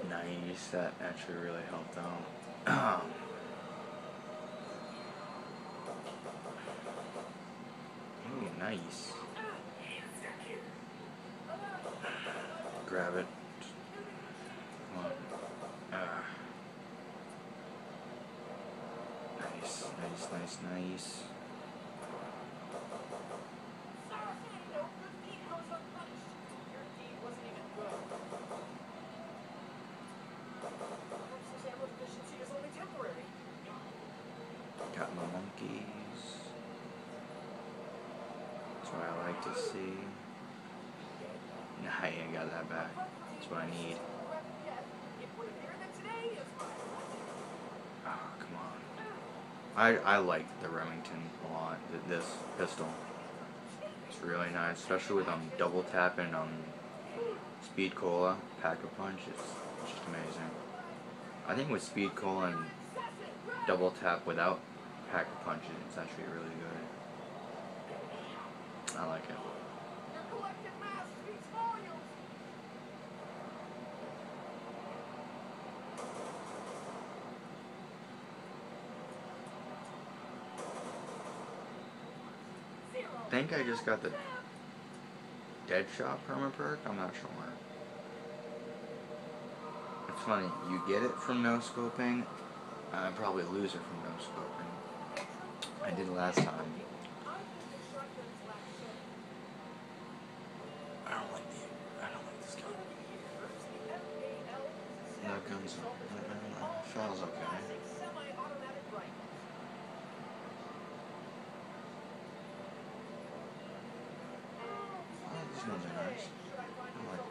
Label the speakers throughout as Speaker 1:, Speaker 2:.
Speaker 1: Nice, that actually really helped out. Ooh, nice. Grab it. Come on. Nice, nice, nice, nice. Got my monkeys. That's what I like to see. Nah, I ain't got that back. That's what I need. Oh, come on. I like the Remington a lot. This pistol. It's really nice, especially with double tapping on Speed Cola, Pack a Punch. It's just amazing. I think with Speed Cola and double tap without Pack a Punch, it's actually really good. I like it. I think I just got the Deadshot perma perk. I'm not sure. It's funny, you get it from no scoping. I probably lose it from no scoping. I did last time. I don't like this gun. No guns. Feels okay. These guns are nice. I like them.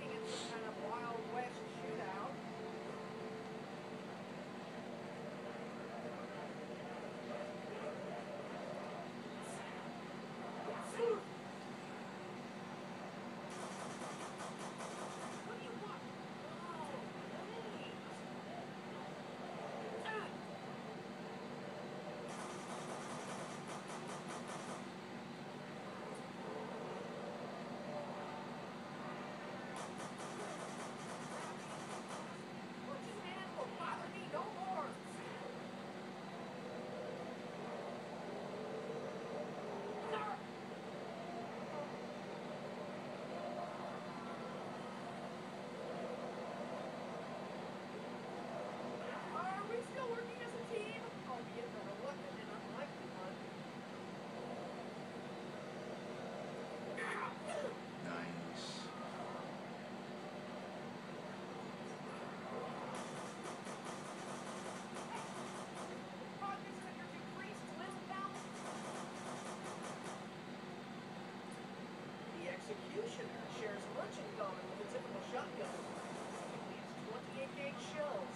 Speaker 2: Executioner shares much in common with a typical shotgun. It leaves 28 gauge shells.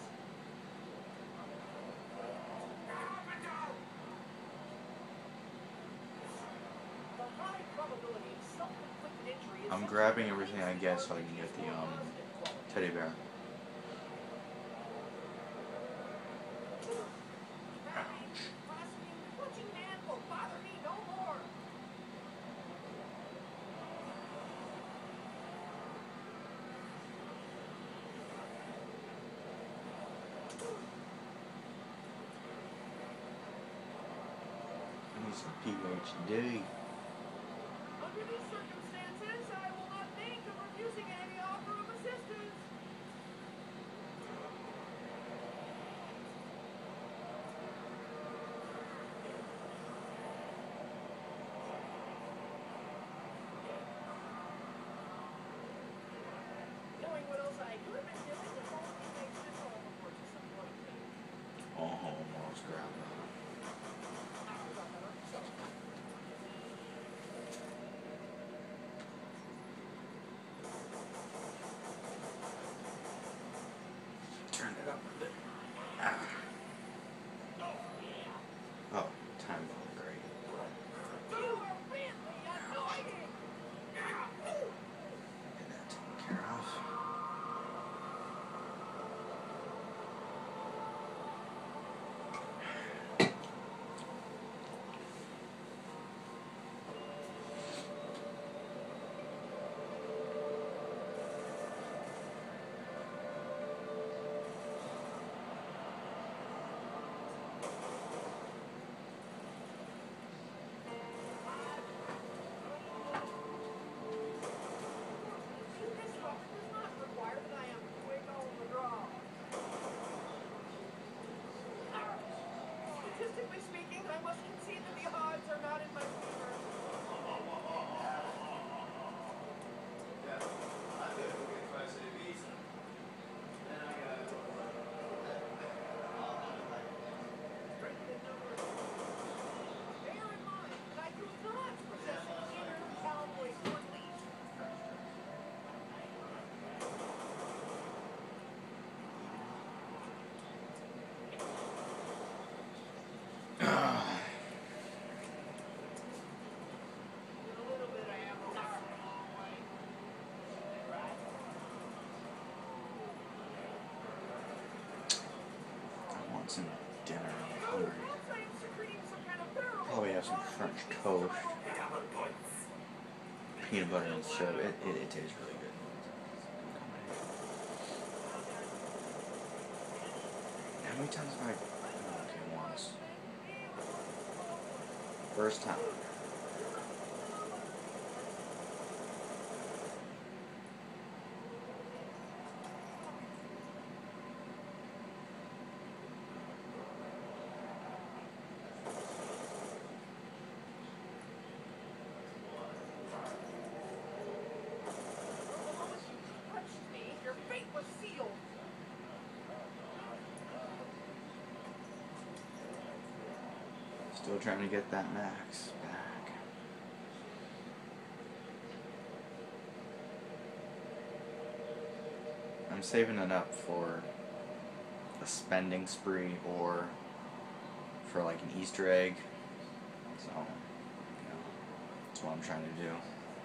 Speaker 2: The high probability of self-inflicted injury is
Speaker 1: I'm grabbing everything I get so I can get the teddy bear. I need some PhD.
Speaker 2: Under these circumstances, I will not think of refusing any offer of assistance. Knowing what else I could have been doing, the whole thing makes this all the more disappointing.
Speaker 1: Oh, almost grabbed that. Turn it up a bit. Ah. Oh, time bomb, great.
Speaker 2: You are really annoying!
Speaker 1: Get that taken care of.
Speaker 2: I must concede that the odds are not in my favor. Strength in numbers. Bear in mind that I do not possess an inner cowboy strength. In a little bit, I have to
Speaker 1: I want some dinner. I'm hungry.
Speaker 2: Perhaps I am secreting some kind of pheromone
Speaker 1: Probably have some
Speaker 2: that
Speaker 1: French
Speaker 2: causes
Speaker 1: toast.
Speaker 2: survival.
Speaker 1: Peanut butter and soda. It tastes really good. How many times have I... Okay, once. First time.
Speaker 2: The moment you touched me, your fate was sealed.
Speaker 1: Still trying to get that max back. I'm saving it up for a spending spree or for like an Easter egg. So, that's what I'm trying to do.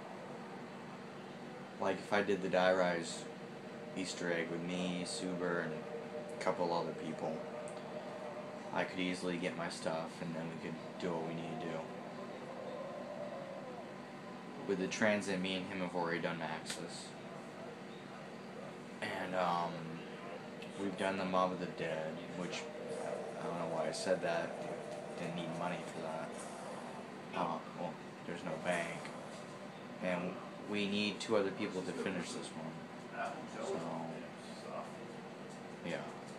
Speaker 1: Like if I did the Die Rise Easter egg with me, Suber, and a couple other people, I could easily get my stuff and then we could do what we need to do. With the transit, me and him have already done maxes. And we've done the Mob of the Dead, which I don't know why I said that. Didn't need money for that. Well, there's no bank. And we need 2 other people to finish this one. So, yeah.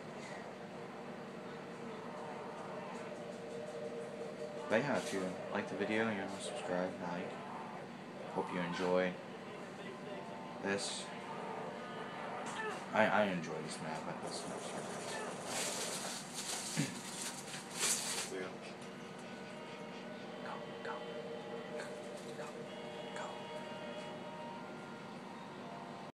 Speaker 1: But yeah, if you like the video, subscribe, like. Hope you enjoy this. I enjoy this map. This map's